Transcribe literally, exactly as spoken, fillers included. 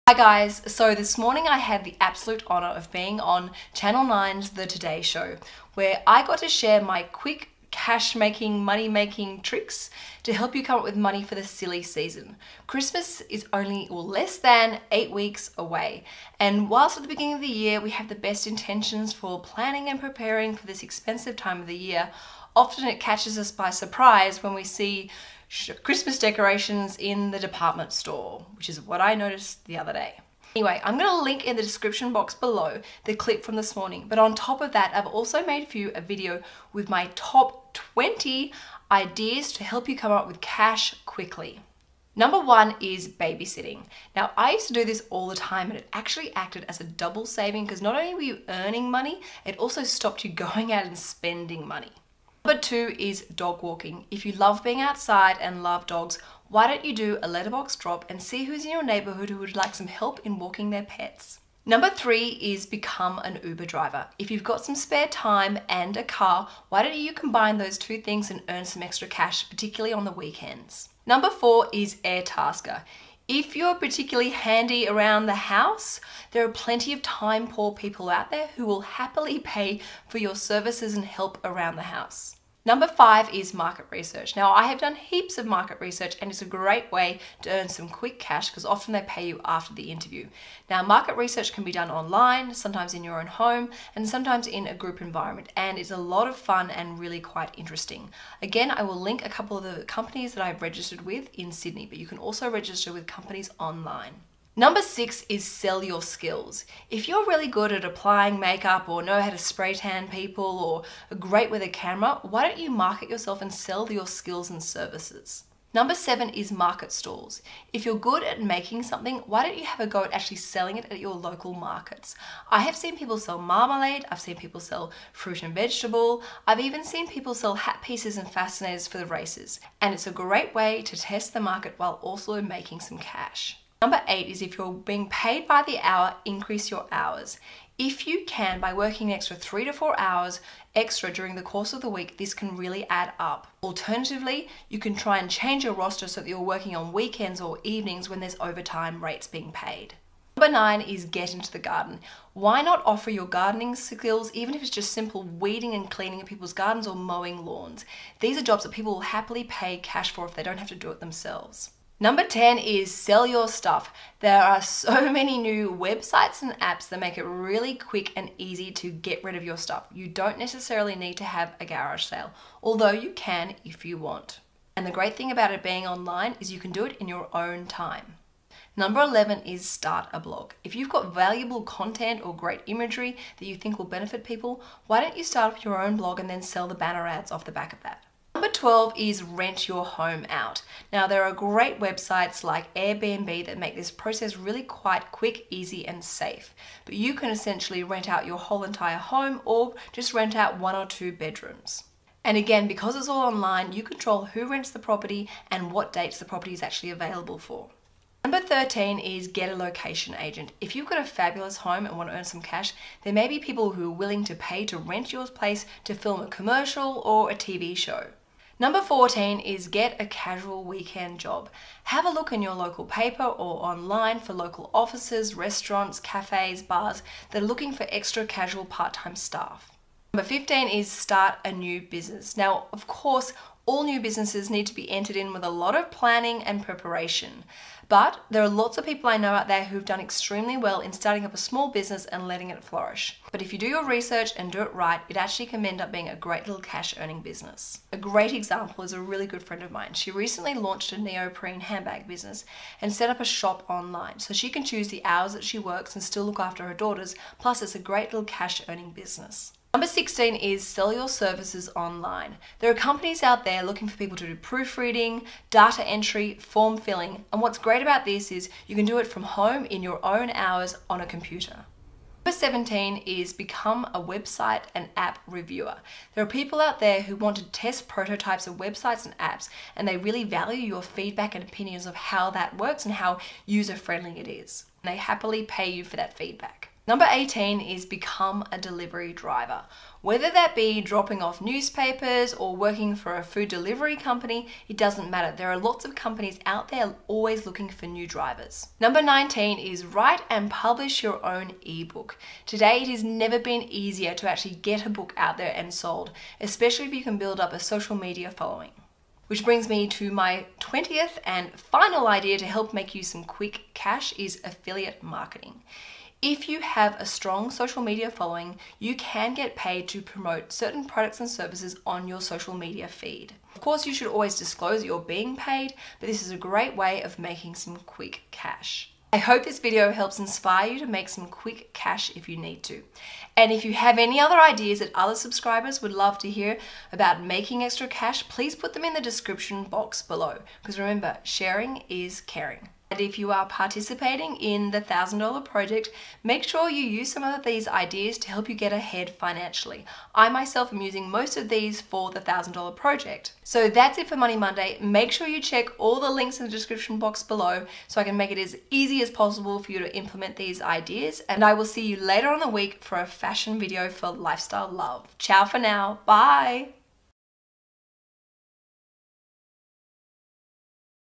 Hi guys, so this morning I had the absolute honour of being on Channel nine's The Today Show, where I got to share my quick cash making, money making tricks to help you come up with money for the silly season. Christmas is only or less than eight weeks away, and whilst at the beginning of the year we have the best intentions for planning and preparing for this expensive time of the year, often it catches us by surprise when we see Christmas decorations in the department store, which is what I noticed the other day. Anyway, I'm going to link in the description box below the clip from this morning, but on top of that, I've also made for you a video with my top twenty ideas to help you come up with cash quickly. Number one is babysitting. Now, I used to do this all the time and it actually acted as a double saving because not only were you earning money, it also stopped you going out and spending money. Number two is dog walking. If you love being outside and love dogs, why don't you do a letterbox drop and see who's in your neighborhood who would like some help in walking their pets. Number three is become an Uber driver. If you've got some spare time and a car, why don't you combine those two things and earn some extra cash, particularly on the weekends. Number four is Airtasker. If you're particularly handy around the house, there are plenty of time poor people out there who will happily pay for your services and help around the house. Number five is market research. Now, I have done heaps of market research and it's a great way to earn some quick cash because often they pay you after the interview. Now, market research can be done online, sometimes in your own home, and sometimes in a group environment, and it's a lot of fun and really quite interesting. Again, I will link a couple of the companies that I've registered with in Sydney, but you can also register with companies online. Number six is sell your skills. If you're really good at applying makeup or know how to spray tan people or are great with a camera, why don't you market yourself and sell your skills and services? Number seven is market stalls. If you're good at making something, why don't you have a go at actually selling it at your local markets? I have seen people sell marmalade, I've seen people sell fruit and vegetable, I've even seen people sell hat pieces and fascinators for the races. And it's a great way to test the market while also making some cash. Number eight is if you're being paid by the hour, increase your hours. If you can, by working an extra three to four hours extra during the course of the week, this can really add up. Alternatively, you can try and change your roster so that you're working on weekends or evenings when there's overtime rates being paid. Number nine is get into the garden. Why not offer your gardening skills, even if it's just simple weeding and cleaning of people's gardens or mowing lawns? These are jobs that people will happily pay cash for if they don't have to do it themselves. Number ten is sell your stuff. There are so many new websites and apps that make it really quick and easy to get rid of your stuff. You don't necessarily need to have a garage sale, although you can if you want. And the great thing about it being online is you can do it in your own time. Number eleven is start a blog. If you've got valuable content or great imagery that you think will benefit people, why don't you start up your own blog and then sell the banner ads off the back of that? Number twelve is rent your home out. Now, there are great websites like Airbnb that make this process really quite quick, easy, and safe. But you can essentially rent out your whole entire home or just rent out one or two bedrooms. And again, because it's all online, you control who rents the property and what dates the property is actually available for. Number thirteen is get a location agent. If you've got a fabulous home and want to earn some cash, there may be people who are willing to pay to rent your place to film a commercial or a T V show. Number fourteen is get a casual weekend job. Have a look in your local paper or online for local offices, restaurants, cafes, bars that are looking for extra casual part-time staff. Number fifteen is start a new business. Now, of course, all new businesses need to be entered in with a lot of planning and preparation. But there are lots of people I know out there who've done extremely well in starting up a small business and letting it flourish. But if you do your research and do it right, it actually can end up being a great little cash earning business. A great example is a really good friend of mine. She recently launched a neoprene handbag business and set up a shop online so she can choose the hours that she works and still look after her daughters. Plus, it's a great little cash earning business. Number sixteen is sell your services online. There are companies out there looking for people to do proofreading, data entry, form filling, and what's great about this is you can do it from home in your own hours on a computer. Number seventeen is become a website and app reviewer. There are people out there who want to test prototypes of websites and apps, and they really value your feedback and opinions of how that works and how user-friendly it is. And they happily pay you for that feedback. Number eighteen is become a delivery driver. Whether that be dropping off newspapers or working for a food delivery company, it doesn't matter. There are lots of companies out there always looking for new drivers. Number nineteen is write and publish your own ebook. Today, it has never been easier to actually get a book out there and sold, especially if you can build up a social media following. Which brings me to my twentieth and final idea to help make you some quick cash is affiliate marketing. If you have a strong social media following, you can get paid to promote certain products and services on your social media feed. Of course, you should always disclose that you're being paid, but this is a great way of making some quick cash. I hope this video helps inspire you to make some quick cash if you need to. And if you have any other ideas that other subscribers would love to hear about making extra cash, please put them in the description box below. Because remember, sharing is caring. And if you are participating in the one thousand dollar project, make sure you use some of these ideas to help you get ahead financially. I myself am using most of these for the one thousand dollar project. So that's it for Money Monday. Make sure you check all the links in the description box below so I can make it as easy as possible for you to implement these ideas. And I will see you later on the week for a fashion video for lifestyle love. Ciao for now. Bye.